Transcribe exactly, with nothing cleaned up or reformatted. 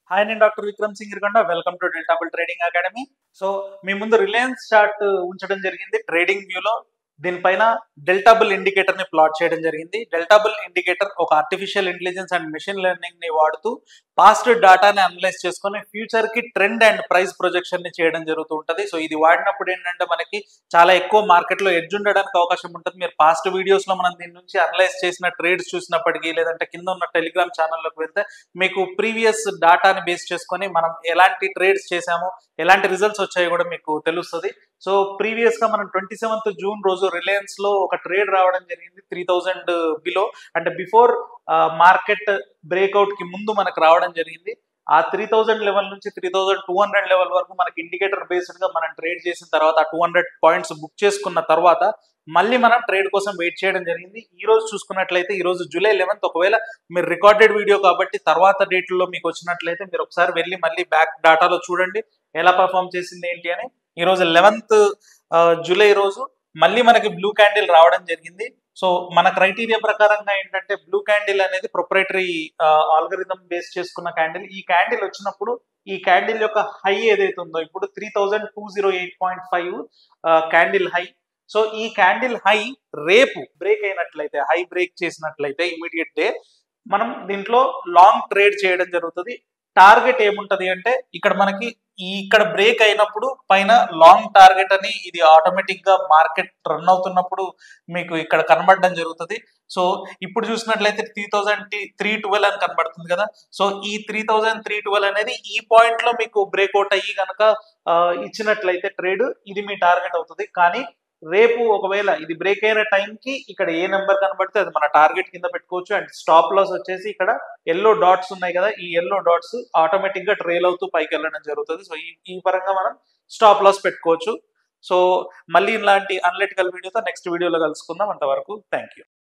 Hi, నేను doctor Vikram Singh Irakonda. Welcome to Deltabull trading academy. So మీ ముందు రిలయన్స్ చార్ట్ ఉంచడం జరిగింది ట్రేడింగ్ వ్యూలో. దీనిపైన డెల్టాబుల్ ఇండికేటర్ ని ప్లాట్ చేయడం జరిగింది. డెల్టాబుల్ ఇండికేటర్ ఒక artificial intelligence and machine learning ని వాడుతూ పాస్ట్ డాటాని అనలైజ్ చేసుకొని ఫ్యూచర్ కి ట్రెండ్ అండ్ ప్రైస్ ప్రొజెక్షన్ ని చేయడం జరుగుతూ ఉంటుంది. సో ఇది వాడినప్పుడు ఏంటంటే మనకి చాలా ఎక్కువ మార్కెట్ లో ఎడ్జ్ ఉండడానికి అవకాశం ఉంటుంది. మీరు పాస్ట్ వీడియోస్ లో మనం దీని నుంచి అనలైజ్ చేసిన ట్రేడ్స్ చూసినప్పటికీ, లేదంటే కింద ఉన్న టెలిగ్రామ్ ఛానల్లోకి వెళ్తే మీకు ప్రీవియస్ డాటాని బేస్ చేసుకొని మనం ఎలాంటి ట్రేడ్స్ చేసామో, ఎలాంటి రిజల్ట్స్ వచ్చాయో కూడా మీకు తెలుస్తుంది. సో ప్రీవియస్ గా మనం ట్వంటీ సెవెంత్ జూన్ రోజు రిలయన్స్ లో ఒక ట్రేడ్ రావడం జరిగింది త్రీ థౌజండ్ బిలో, అంటే బిఫోర్ మార్కెట్ బ్రేక్అవుట్ కి ముందు మనకు రావడం జరిగింది. ఆ త్రీ థౌజండ్ లెవెల్ నుంచి three thousand two hundred level వరకు మనకి ఇండికేటర్ బేస్డ్ గా మనం ట్రేడ్ చేసిన తర్వాత టూ హండ్రెడ్ పాయింట్స్ బుక్ చేసుకున్న తర్వాత మళ్ళీ మనం ట్రేడ్ కోసం వెయిట్ చేయడం జరిగింది. ఈ రోజు చూసుకున్నట్లయితే ఈ రోజు జూలై లెవెన్త్, ఒకవేళ మీరు రికార్డెడ్ వీడియో కాబట్టి తర్వాత డేట్ లో మీకు వచ్చినట్లయితే మీరు ఒకసారి వెళ్ళి మళ్ళీ బ్యాక్ డాటాలో చూడండి ఎలా పర్ఫామ్ చేసింది ఏంటి అని. ఈ రోజు లెవెన్త్ జూలై రోజు మళ్ళీ మనకి బ్లూ క్యాండిల్ రావడం జరిగింది. సో మన క్రైటీరియా ప్రకారంగా ఏంటంటే బ్లూ క్యాండిల్ అనేది ప్రొప్రైటరీ ఆల్గరిథం బేస్ చేసుకున్న క్యాండిల్. ఈ క్యాండిల్ వచ్చినప్పుడు ఈ క్యాండిల్ యొక్క హై ఏదైతే ఉందో ఇప్పుడు three thousand two zero eight point five candle high. So ఈ క్యాండిల్ హై రేపు బ్రేక్ అయినట్లయితే, హై బ్రేక్ చేసినట్లయితే ఇమీడియట్ డే మనం దీంట్లో లాంగ్ ట్రేడ్ చేయడం జరుగుతుంది. టార్గెట్ ఏముంటది అంటే ఇక్కడ మనకి ఇక్కడ బ్రేక్ అయినప్పుడు పైన లాంగ్ టార్గెట్ అని ఇది ఆటోమేటిక్ గా మార్కెట్ రన్ అవుతున్నప్పుడు మీకు ఇక్కడ కనబడడం జరుగుతుంది. సో ఇప్పుడు చూసినట్లయితే త్రీ థౌజండ్ త్రీ ట్వెల్వ్ అని కనబడుతుంది కదా. సో ఈ త్రీ థౌజండ్ త్రీ ట్వెల్వ్ అనేది ఈ పాయింట్ లో మీకు బ్రేక్అవుట్ అయ్యి కనుక ఇచ్చినట్లయితే ట్రేడ్ ఇది మీ టార్గెట్ అవుతుంది. కానీ రేపు ఒకవేళ ఇది బ్రేక్ అయిన టైంకి ఇక్కడ ఏ నెంబర్ కనబడితే అది మన టార్గెట్ కింద పెట్టుకోవచ్చు. అండ్ స్టాప్ లాస్ వచ్చేసి ఇక్కడ ఎల్లో డాట్స్ ఉన్నాయి కదా, ఈ ఎల్లో డాట్స్ ఆటోమేటిక్ గా ట్రైల్ అవుతూ పైకి వెళ్ళడం జరుగుతుంది. సో ఈ ఈ పరంగా మనం స్టాప్ లాస్ పెట్టుకోవచ్చు. సో మళ్ళీ ఇలాంటి అనలిటికల్ వీడియోతో నెక్స్ట్ వీడియోలో కలుసుకుందాం. అంతవరకు థ్యాంక్ యూ.